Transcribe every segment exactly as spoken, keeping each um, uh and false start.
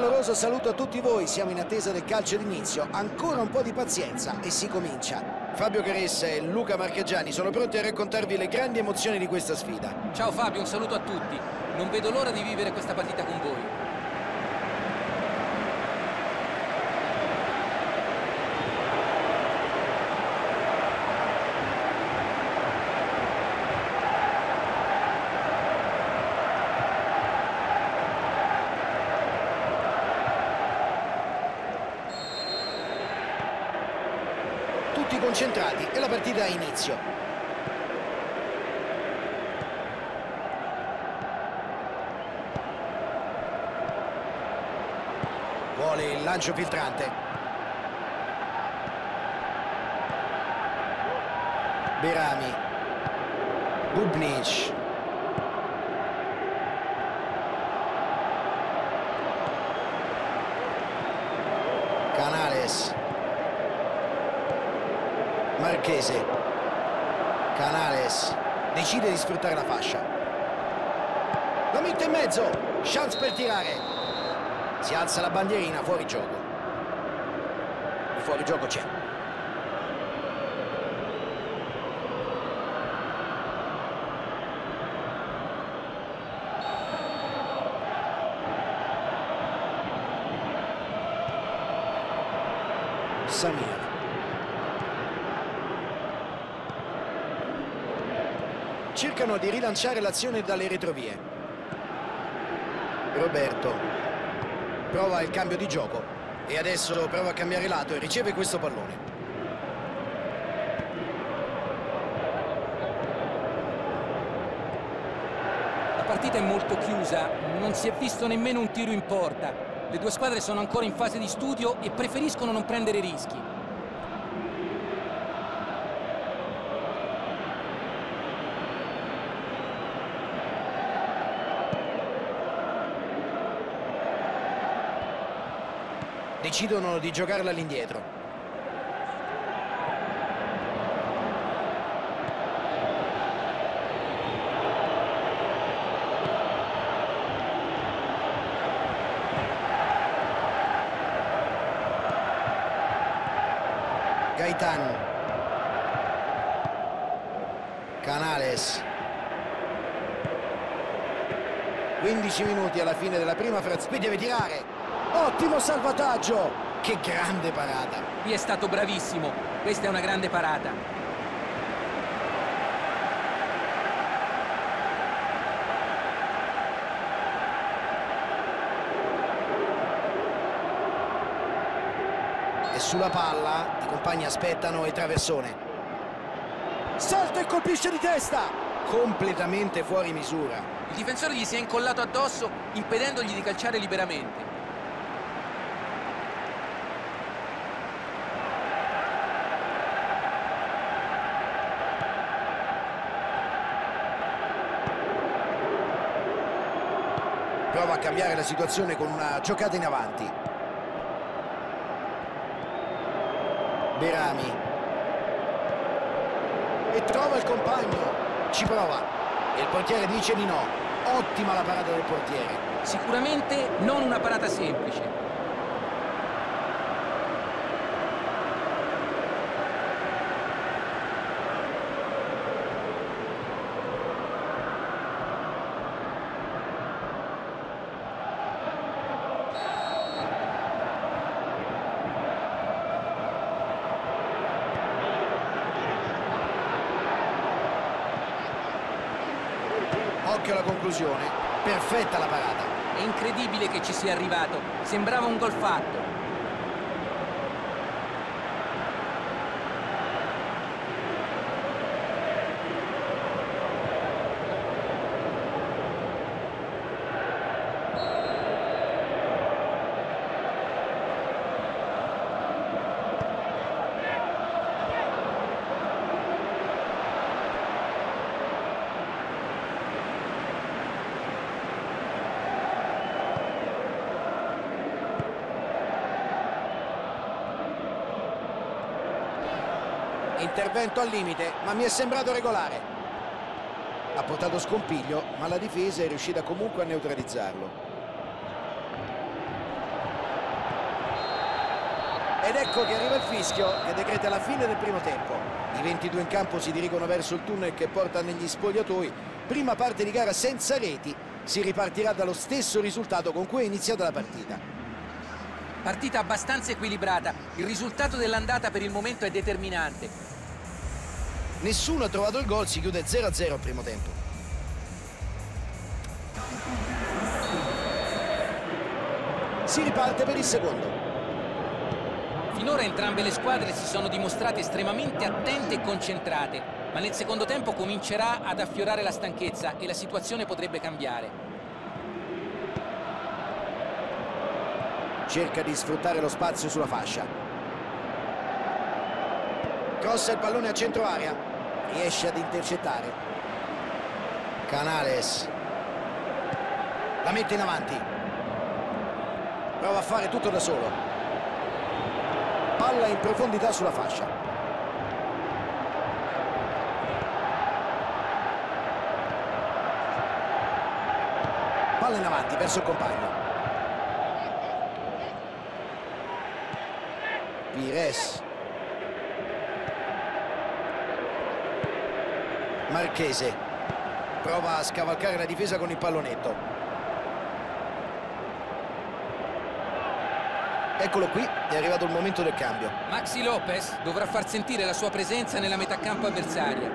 caloroso saluto a tutti voi, siamo in attesa del calcio d'inizio, ancora un po' di pazienza e si comincia. Fabio Caressa e Luca Marchegiani sono pronti a raccontarvi le grandi emozioni di questa sfida. Ciao Fabio, un saluto a tutti. Non vedo l'ora di vivere questa partita con voi. Tutti concentrati e la partita ha inizio. Vuole il lancio filtrante. Berami. Bubnic. Canales. Marchese. Canales decide di sfruttare la fascia. La mette in mezzo. Chance per tirare. Si alza la bandierina, fuori gioco. Il fuori gioco c'è. Samir. Cercano di rilanciare l'azione dalle retrovie. Roberto prova il cambio di gioco e adesso prova a cambiare lato e riceve questo pallone. La partita è molto chiusa, non si è visto nemmeno un tiro in porta. Le due squadre sono ancora in fase di studio e preferiscono non prendere rischi. Decidono di giocarla all'indietro. Gaetan. Canales. quindici minuti alla fine della prima frazione. Deve tirare. Ottimo salvataggio! Che grande parata! Qui è stato bravissimo, questa è una grande parata. E sulla palla i compagni aspettano e traversone. Salta e colpisce di testa! Completamente fuori misura. Il difensore gli si è incollato addosso, impedendogli di calciare liberamente. Prova a cambiare la situazione con una giocata in avanti. Berami. E trova il compagno. Ci prova. E il portiere dice di no. Ottima la parata del portiere. Sicuramente non una parata semplice. Occhio alla conclusione, perfetta la parata. È incredibile che ci sia arrivato, sembrava un gol fatto. Intervento al limite, ma mi è sembrato regolare. Ha portato scompiglio, ma la difesa è riuscita comunque a neutralizzarlo. Ed ecco che arriva il fischio che decreta la fine del primo tempo. I ventidue in campo si dirigono verso il tunnel che porta negli spogliatoi. Prima parte di gara senza reti, si ripartirà dallo stesso risultato con cui è iniziata la partita. Partita abbastanza equilibrata, il risultato dell'andata per il momento è determinante. Nessuno ha trovato il gol, si chiude zero a zero al primo tempo. Si riparte per il secondo. Finora entrambe le squadre si sono dimostrate estremamente attente e concentrate, ma nel secondo tempo comincerà ad affiorare la stanchezza e la situazione potrebbe cambiare. Cerca di sfruttare lo spazio sulla fascia. Crossa il pallone a centro area, riesce ad intercettare. Canales la mette in avanti, prova a fare tutto da solo. Palla in profondità sulla fascia. Palla in avanti verso il compagno. Pires. Marchese prova a scavalcare la difesa con il pallonetto. Eccolo qui, è arrivato il momento del cambio. Maxi Lopez dovrà far sentire la sua presenza nella metà campo avversaria.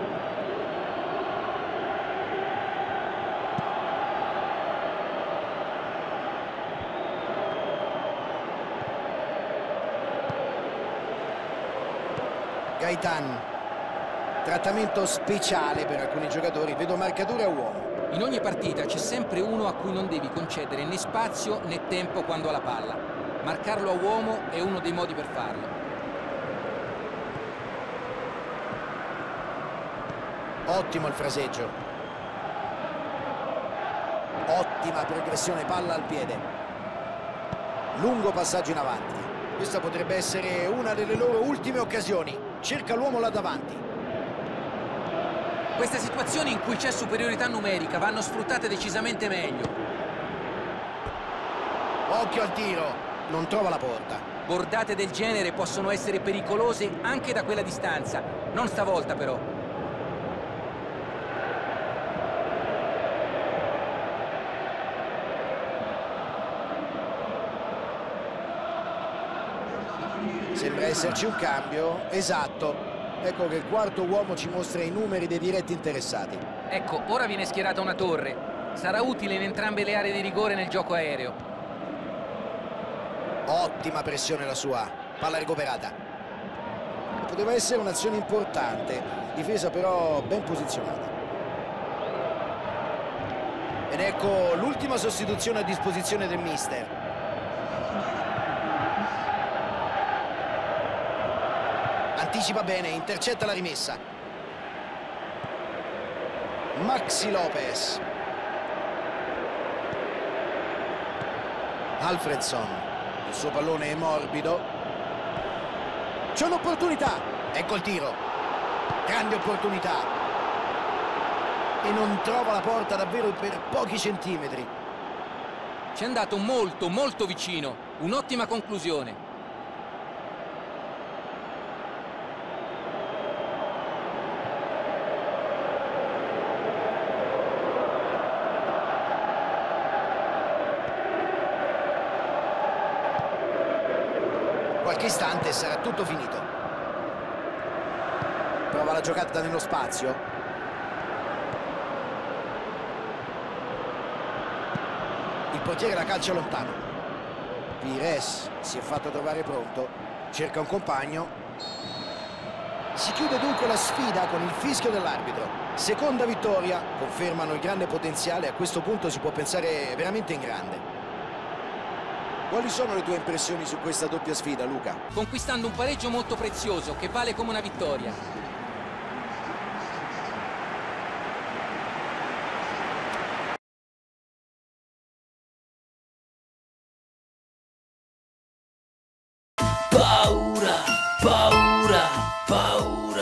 Gaetan, trattamento speciale per alcuni giocatori, vedo marcature a uomo. In ogni partita c'è sempre uno a cui non devi concedere né spazio né tempo quando ha la palla. Marcarlo a uomo è uno dei modi per farlo. Ottimo il fraseggio. Ottima progressione, palla al piede. Lungo passaggio in avanti. Questa potrebbe essere una delle loro ultime occasioni. Cerca l'uomo là davanti. Queste situazioni in cui c'è superiorità numerica vanno sfruttate decisamente meglio. Occhio al tiro. Non trova la porta. Bordate del genere possono essere pericolose anche da quella distanza. Non stavolta però. Sembra esserci un cambio. Esatto. Ecco che il quarto uomo ci mostra i numeri dei diretti interessati. Ecco, ora viene schierata una torre. Sarà utile in entrambe le aree di rigore nel gioco aereo. Ottima pressione la sua, palla recuperata. Poteva essere un'azione importante, difesa però ben posizionata. Ed ecco l'ultima sostituzione a disposizione del mister. Anticipa bene, intercetta la rimessa. Maxi Lopez. Alfredson. Il suo pallone è morbido. C'è un'opportunità. Ecco il tiro. Grande opportunità. E non trova la porta davvero per pochi centimetri. Ci è andato molto, molto vicino. Un'ottima conclusione. Qualche istante sarà tutto finito. Prova la giocata nello spazio. Il portiere la calcia lontano. Pires si è fatto trovare pronto. Cerca un compagno. Si chiude dunque la sfida con il fischio dell'arbitro. Seconda vittoria. Confermano il grande potenziale. A questo punto si può pensare veramente in grande. Quali sono le tue impressioni su questa doppia sfida, Luca? Conquistando un pareggio molto prezioso, che vale come una vittoria. Paura, paura, paura.